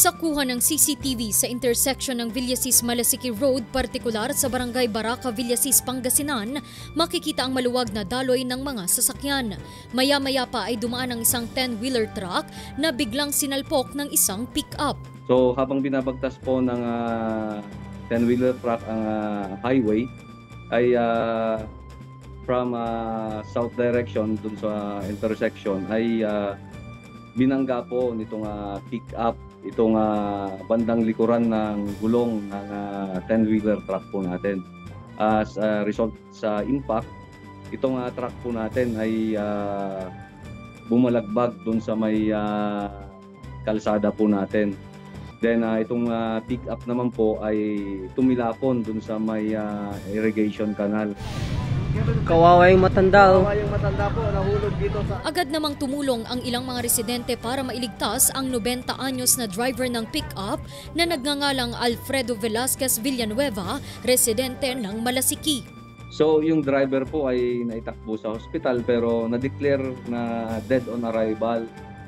Sa kuha ng CCTV sa intersection ng Villasis-Malasiki Road, partikular sa Barangay Baraca, Villasis, Pangasinan, makikita ang maluwag na daloy ng mga sasakyan. Maya-maya pa ay dumaan ang isang 10-wheeler truck na biglang sinalpok ng isang pick-up. So habang binabagtas po ng 10-wheeler truck ang highway, ay from south direction dun sa intersection ay binangga po nitong pick-up itong bandang likuran ng gulong ng 10-wheeler truck po natin. As a result sa impact, itong truck po natin ay bumalagbag dun sa may kalsada po natin. Then itong pick-up naman po ay tumilapon dun sa may irrigation canal. Kawawa yung matanda. Kawawa yung matanda po, nahulog dito sa... Agad namang tumulong ang ilang mga residente para mailigtas ang 90 anyos na driver ng pick-up na nagngangalang Alfredo Velasquez Villanueva, residente ng Malasiki. So yung driver po ay naitakbo sa hospital pero na-declare na dead on arrival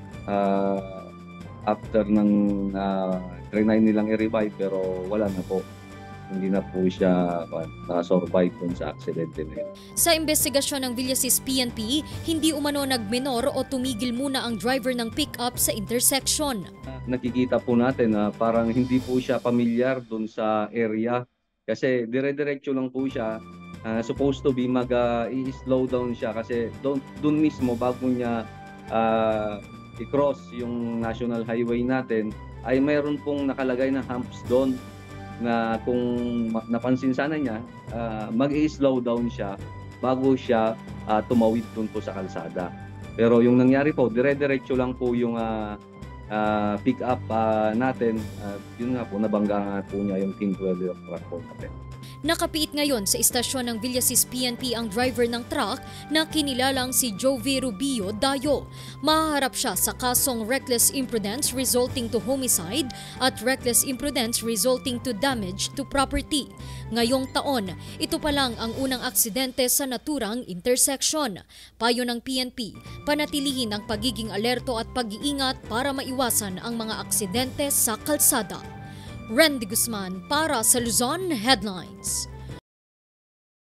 after ng trinay nilang i-revive pero wala na po. Hindi na po siya nakasurvive dun sa aksidente na yun. Sa investigasyon ng Villasis PNP, hindi umano nagminor o tumigil muna ang driver ng pick-up sa intersection. Nakikita po natin na parang hindi po siya pamilyar dun sa area kasi dire-diretso lang po siya. Supposed to be i-slow down siya kasi dun mismo bago niya i-cross yung national highway natin ay mayroon pong nakalagay na humps doon na kung napansin sana niya, mag-i-slow down siya bago siya tumawid doon po sa kalsada. Pero yung nangyari po, dire-diretso lang po yung pick-up natin. Yun nga po, nabangga nga po niya yung 10-wheeler truck po natin. Nakapiit ngayon sa istasyon ng Villasis PNP ang driver ng truck na kinilalang si Jovi Rubio Dayo. Mahaharap siya sa kasong reckless imprudence resulting to homicide at reckless imprudence resulting to damage to property. Ngayong taon, ito pa lang ang unang aksidente sa naturang intersection. Payo ng PNP, panatilihin ang pagiging alerto at pag-iingat para maiwasan ang mga aksidente sa kalsada. Randy Guzman para sa Luzon Headlines.